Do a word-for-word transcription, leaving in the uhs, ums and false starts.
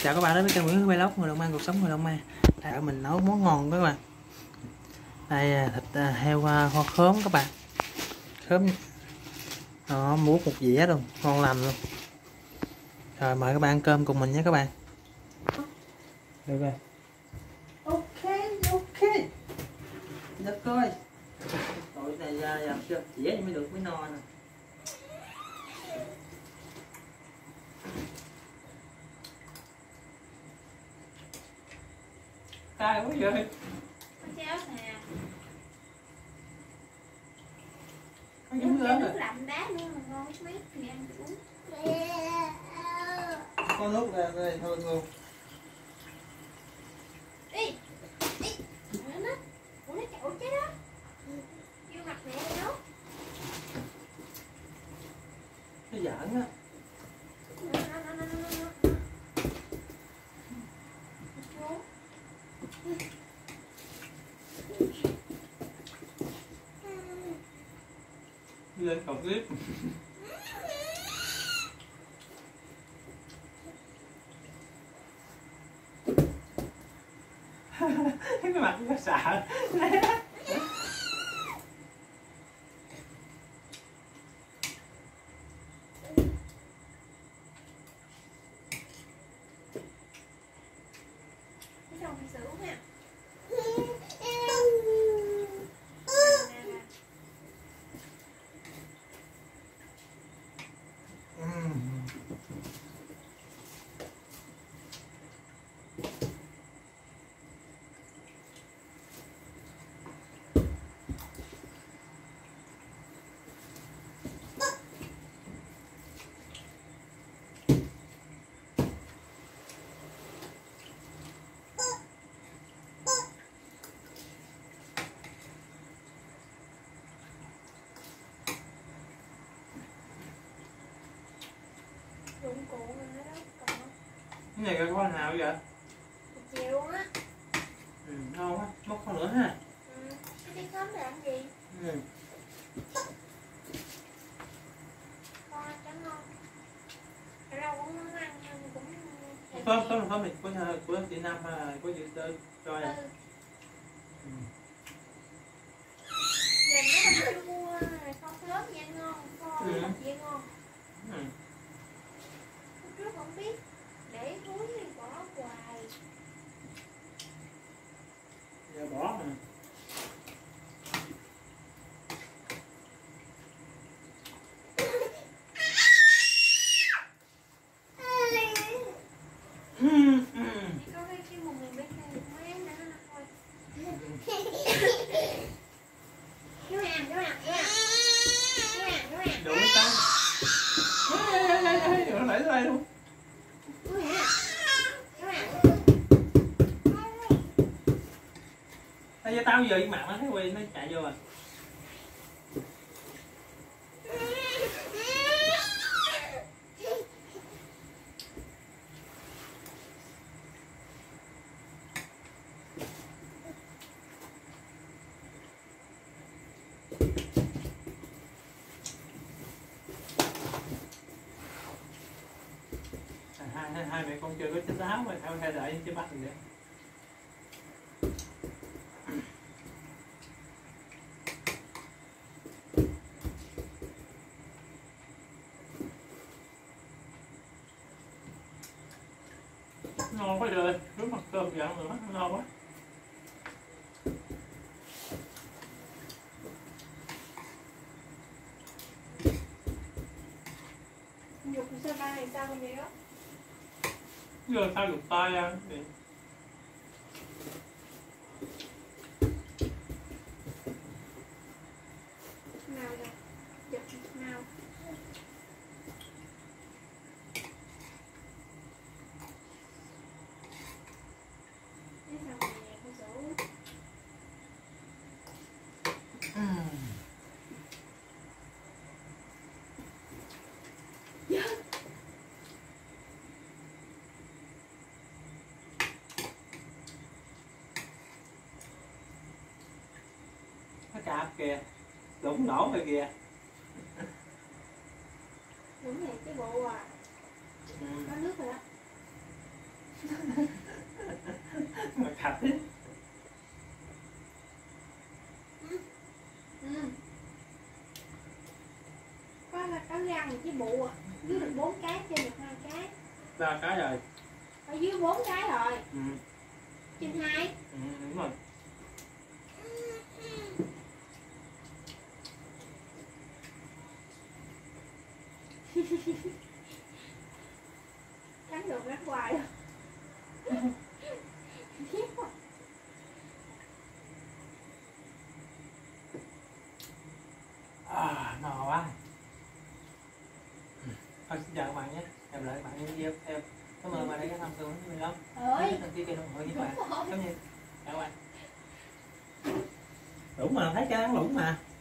Chào các bạn đến với kênh Nguyễn Vlog người Long An cuộc sống người Long An. Đây mình nấu món ngon các bạn. Đây thịt heo kho khóm các bạn. Khóm đó, muốt một dĩa luôn, ngon lành luôn. Rồi mời các bạn ăn cơm cùng mình nhé các bạn. Được rồi. Ok ok. Được rồi. Tội này ra làm chưa? Dĩa mới được mới no nè. Cay quá vậy. Có cháo nè. Có giống lớn nước rồi. lạnh đá nữa mà ngon mấy thì ăn được uống. Có nước ra đây thôi luôn. Đi. Đi. Nó nó. Ủa nó chậu chứ đó. Vô mặt mẹ nó. Nó giỡn á. Nó nó nó nó nó nó. Lên cầu clip. Cái mặt nó sợ. Cái xong phải xử nha. Dụng cụ mình ở đó còn không? Cái này có con nào vậy? Chiều luôn á. Ừ, ngon quá, móc con nữa ha. Ừ, cái tí khóm làm gì? Ừ. Con ăn chấm ngon. Ở đâu cũng muốn ăn nhưng cũng... Khóm, khóm là khóm thì của, của chị Năm hay là của chị Tư cho này? Ừ. Ừ. Giờ nó không mua con khóm vậy ngon, con Ừ. vậy ngon. Ừ. Lúc trước không biết, để túi thì bỏ hoài. Giờ bỏ nè. Có cái cái mùng mình biết này mới ăn nữa thôi. Chú hàng, chú hàng, chú hàng. Chú hàng, chú hàng. Đủ cái. Nó đẩy ra đây luôn. Chú hàng. Chú hàng. Bây giờ tao giờ mặt nó thấy quỳ nó chạy vô rồi. Hai, hai, hai mẹ con chưa có trái táo mà theo hay đợi trái bắp vậy. Ngon quá trời, rửa mặt cơm dặn nữa, ngon quá. Dục sao ba này sao vậy đó? Giờ sao dục tay ăn thì Nào rồi? Dục nào? Cái sao này con sủ. nó cạp kìa, đụng nổ rồi kìa. Đúng rồi, cái bộ à. Ừ. Có nước rồi đó. Mà thật đấy. Ừ. Có là có răng với bụ à. Dưới được bốn cái, trên được hai cái. Ba cái rồi. Ở dưới bốn cái rồi. Ừ. Trên hai. Ừ, đúng rồi. Cắn được rất hoài rồi. À, no quá. Thôi xin chào các bạn nhé. Hẹn lại các bạn trong video theo. Cảm ơn các bạn đã ghé thăm tôi với mình lắm. Ơi. Đăng ký kênh ủng hộ với các bạn. Cảm ơn. Chào các bạn. Đúng mà, thấy cái ăn lủng mà.